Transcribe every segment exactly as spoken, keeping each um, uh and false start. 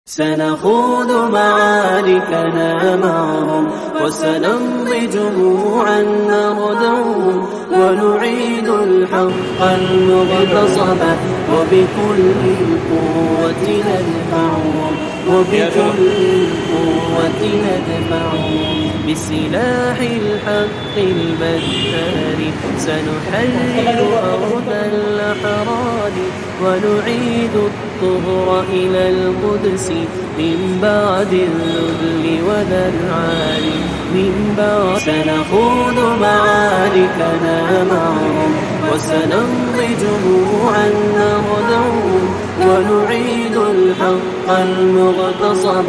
سنخوض معاركنا معهم وسنمضي جموعا نردعهم ونعيد الحق المغتصب وبكل القوة ندفعهم وبكل القوة ندفعهم بسلاح الحق البتار سنحرر أرض الأحرار ونعيد الطهر إلى القدس من بعد الذل وذرعان من بعد سنخوض معاركنا معهم وسنمضي جموعا نردعهم ونعيد الحق المغتصب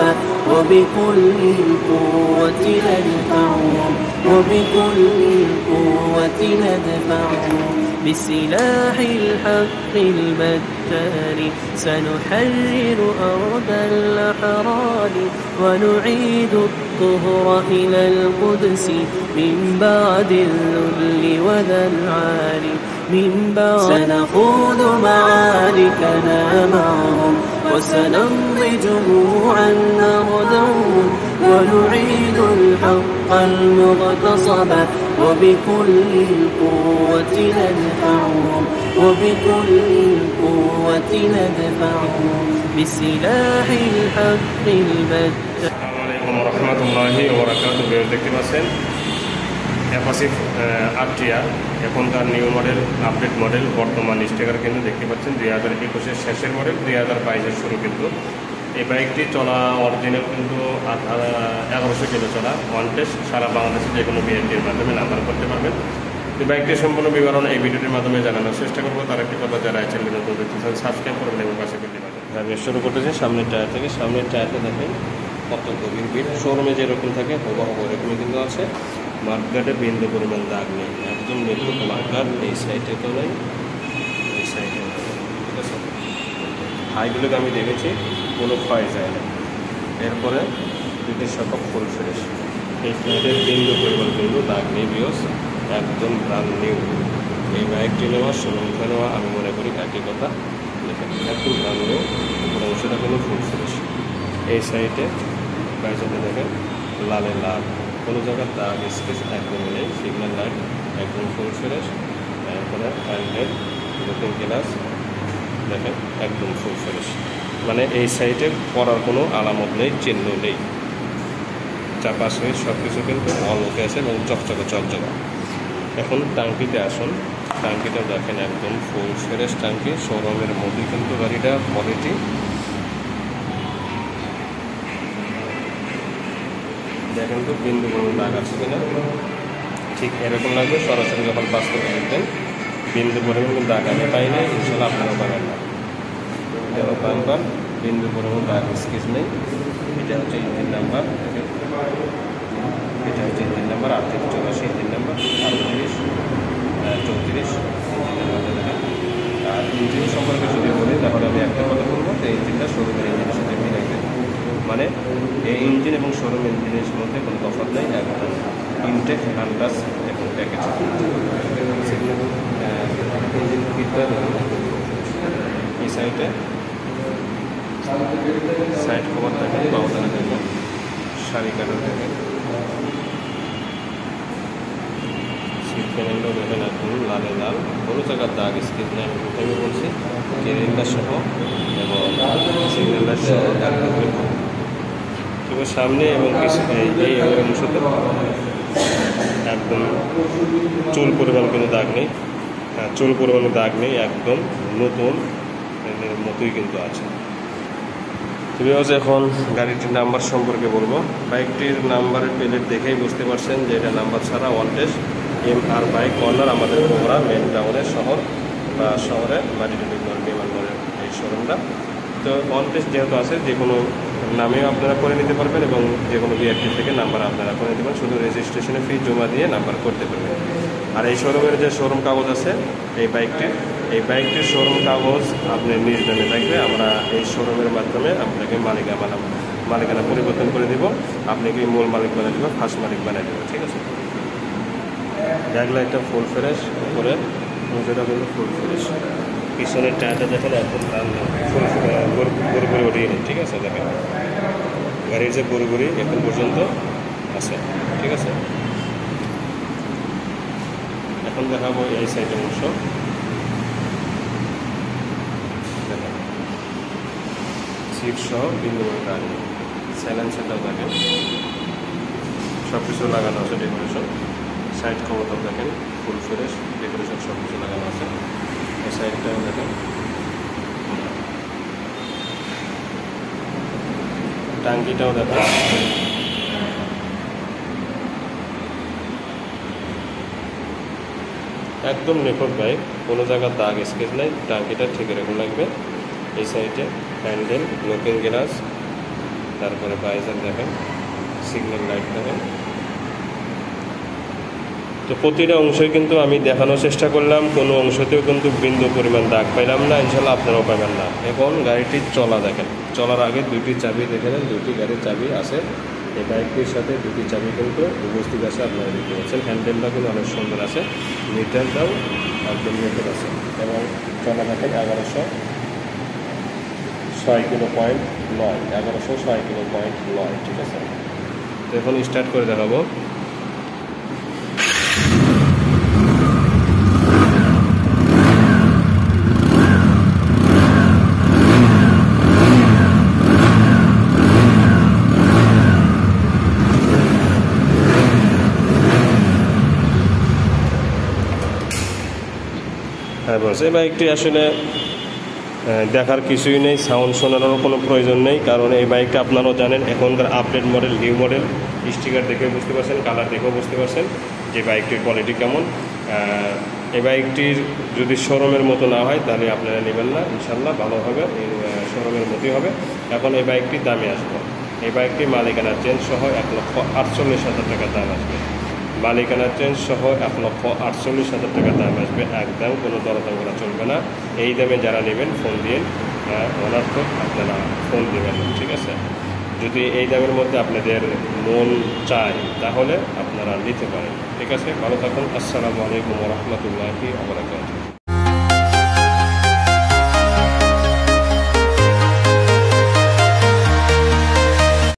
وبكل القوة ندفعهم وبكل القوة ندفعهم بسلاح الحق البتار سنحرر أرض الأحرار ونعيد الطهر إلى القدس من بعد الذل وذرعان من بعد سنخوض معاركنا معهم وسنمضي جموعا نردعهم ونعيد الحق المغتصب وبكل القوة ندفعهم وبكل القوة ندفعهم بسلاح الحق البتار. السلام عليكم ورحمة الله وبركاته. দেখতে পাচ্ছেন অ্যাপাসিভ আরটিআ এখনকার নিউ মডেল আপডেট মডেল বর্তমান স্টিকার কিন্তু দেখতে পাচ্ছেন দুই হাজার একুশের শেষের মডেল দুই হাজার বাইশের শুরু কিন্তু এই বাইকটি চলা অরিজিনাল কিন্তু এগারোশো কিলো চলা ওয়ান টেস্ট সারা বাংলাদেশে যে কোনো বিএনটির মাধ্যমে নাম্বার করতে পারবেন। এই বাইকটির সম্পূর্ণ বিবরণ এই ভিডিওটির মাধ্যমে জানানোর চেষ্টা করবো। তার একটি কথা যারা চ্যানেল নতুন দেখতেছেন সাবস্ক্রাইব করবেন এবং পাশে করতে পারবেন। আমি শুরু করতেছি সামনের টায়ার থেকে। সামনের টায়ারটা দেখেন কত গভীর বিট, শোরুমে যেরকম থাকে হুবহু ওরকমই কিন্তু আছে। মার্কগার্ডে বিন্দু পরিমাণ দাগ নেই, একদম নিখুঁত মার্কগার্ড। এই সাইডে তো নেই, এই সাইডে ঠিক আছে। হাইগুলোকে আমি দেখেছি কোনো ক্ষয় যায় না। এরপরে দুটি সকক ফুল ফ্রেশ। এই সাইডের বিন্দু পরিমাণ কিন্তু দাগ নেই বিয়স, একদম ব্রান্ড নিউ। এই বাইকটি নেওয়া শোরুমটা নেওয়া আমি মনে করি একই কথা। দেখেন একদম ব্রান্ড নিউ, উপর অংশটা কিন্তু ফুল ফ্রেশ। এই সাইডে বাইকটা দেখেন লালে লাল, কোনো জায়গার দাগ স্কেচ একদম নেই। সিগন্যাল লাইট একদম ফুল ফ্রেশ। তারপরে হ্যান্ডেল লুকিং গ্লাস দেখেন একদম ফুল ফ্রেশ, মানে এই সাইডে পড়ার কোনো আলামত নেই, চিহ্ন নেই। চারপাশে সব কিছু কিন্তু অলমুখে আছে এবং চকচকে চকচকা। এখন টাঙ্কিতে আসুন, টাঙ্কিটা দেখেন একদম ফুল ফ্রেশ টাঙ্কি, শোরুমের মধ্যে কিন্তু গাড়িটা কোয়ালিটি। দেখেন তো বিন্দু কোনো দাগ আছে কিনা, ঠিক এরকম লাগবে সরাসরি যখন পাস করে দেখবেন। বিন্দু পরিমাণ কিন্তু দাগ আমি পাই নাই, ইনশাল্লাহ আপনারাও পাবেন না। এটা বাম্পার, বিন্দু পরিমাণ দাগ স্কেচ নেই। এটা হচ্ছে ইঞ্জিন নাম্বার, এটা হচ্ছে ইঞ্জিন নাম্বার আটত্রিশ চৌরাশি, ইঞ্জিন নাম্বার আটত্রিশ চৌত্রিশ ইঞ্জিন নাম্বারটা দেখেন। আর ইঞ্জিন সম্পর্কে যদি বলি তাহলে আমি একটা কথা বলবো, যে ইঞ্জিনটা শোরুমের ইঞ্জিনের সাথে মিলাই দেয়, মানে এই ইঞ্জিন এবং শোরুম ইঞ্জিনের মধ্যে কোনো তফাৎ নেই। একদম ইনটেক আনটাচ এবং প্যাকেজ। ইঞ্জিন কিটটা এই সাইডে সাইড কভার দেখেন, বাউদানা দেখেন, শাড়ি কাটার দেখেন, সিট প্যানেলটাও দেখেন একদম লালে লাল, কোনো জায়গার দাগ স্কেচ নেই। আমি প্রথমে বলছি কেরিংটা সহ এবং সিগন্যালটা সহ একদম তবে সামনে এবং এই অংশতে একদম চুল পরিমাণ কোনো দাগ নেই। হ্যাঁ, চুল পরিমাণে দাগ নেই, একদম নতুন মতোই কিন্তু আছে। তবে এখন গাড়িটির নাম্বার সম্পর্কে বলবো। বাইকটির নাম্বারের প্লেট দেখেই বুঝতে পারছেন যে এটা নাম্বার ছাড়া one test M R bike corner, আমাদের বগুড়া মেন টাউনের শহর বা শহরে মাটিডুলি বিমানবন্দরের এই শোরুমটা। তো ওয়ান টেস্ট যেহেতু আছে, যে কোনো নামেও আপনারা করে নিতে পারবেন এবং যে কোনো বিআরটি থেকে নাম্বার আপনারা করে নিতে পারেন। শুধু রেজিস্ট্রেশনে ফি জমা দিয়ে নাম্বার করতে পারবেন। আর এই শোরুমের যে শোরুম কাগজ আছে এই বাইকটির, এই বাইকটির শোরুম কাগজ আপনার নিজ নামে থাকবে। আমরা এই শোরুমের মাধ্যমে আপনাকে মালিকানা মালিকানা পরিবর্তন করে দেব, আপনাকে মূল মালিক বানিয়ে দেবো, ফার্স্ট মালিক বানিয়ে দেবো, ঠিক আছে। ব্যাক লাইটটা ফুল ফ্রেশ, উপরে যেটা কিন্তু ফুল ফ্রেশ। পিছনের টায়ারটা দেখেন একদম গড়ি ওঠিয়ে নেই, ঠিক আছে। দেখেন গাড়ির যে গড়ি এখন পর্যন্ত আছে, ঠিক আছে। এখন দেখাবো এই সাইডের অংশ। দেখেন সিট সহ বিন্দু গাড়ি, সাইলেন্সারটাও দেখেন, সব কিছু লাগানো আছে ডেকোরেশন। সাইড কভারটাও দেখেন ফুল ফ্রেশ, ডেকোরেশন সব কিছু লাগানো আছে। এই সাইডটাও দেখেন, টাঙ্কিটাও দেখেন, একদম নিখুঁত বাইক, কোনো জায়গার দাগ স্কেচ নাই। টাঙ্কিটা ঠিক এরকম লাগবে। এই সাইডে হ্যান্ডেল, লুকিং গ্লাস, তারপরে বাইজার দেখেন, সিগন্যাল লাইট দেখেন। তো প্রতিটা অংশই কিন্তু আমি দেখানোর চেষ্টা করলাম, কোনো অংশতেও কিন্তু বিন্দু পরিমাণ দাগ পাইলাম না, ইনশাল্লাহ আপনারাও পাবেন না। এখন গাড়িটির চলা দেখেন, চলার আগে দুইটি চাবি দেখে নেন, দুইটি গাড়ির চাবি আছে। এই বাইকটির সাথে দুটি চাবি কিন্তু উপস্থিত আছে, আপনারা দেখতে পাচ্ছেন। হ্যান্ডেলটা কিন্তু অনেক সুন্দর আছে, মিটারটাও একদম নিখুঁত আছে। এবং চলা দেখেন এগারোশো ছয় কিলো পয়েন্ট নয় এগারোশো ছয় কিলো পয়েন্ট নয় ঠিক আছে। তো এখন স্টার্ট করে দেখাবো। হ্যাঁ বস, এই বাইকটি আসলে দেখার কিছুই নেই, সাউন্ড শোনানোরও কোনো প্রয়োজন নেই, কারণ এই বাইকটা আপনারাও জানেন এখনকার update model, new model. Sticker দেখে বুঝতে পারছেন, কালার দেখেও বুঝতে পারছেন যে বাইকটির কোয়ালিটি কেমন। এই বাইকটির যদি শোরুমের মতো না হয় তাহলে আপনারা নেবেন না, ইনশাল্লাহ ভালো হবে, শোরুমের মতোই হবে। এখন এই বাইকটির দামে আসবো। এই বাইকটি মালিকানা চেঞ্জ সহ এক লক্ষ আটচল্লিশ হাজার টাকার দাম আসবে। মালিকানা চেঞ্জ সহ এক লক্ষ আটচল্লিশ হাজার টাকার দাম আসবে, একদম কোনো দরদাম করা চলবে না। এই দামে যারা নেবেন ফোন দিয়ে অনার্থক আপনারা ফোন দেবেন, ঠিক আছে। যদি এই দামের মধ্যে আপনাদের মন চায় তাহলে আপনারা নিতে পারেন, ঠিক আছে। ভালো থাকুন। আসসালামু আলাইকুম ওয়া রাহমাতুল্লাহি ওয়া বারাকাতুহু।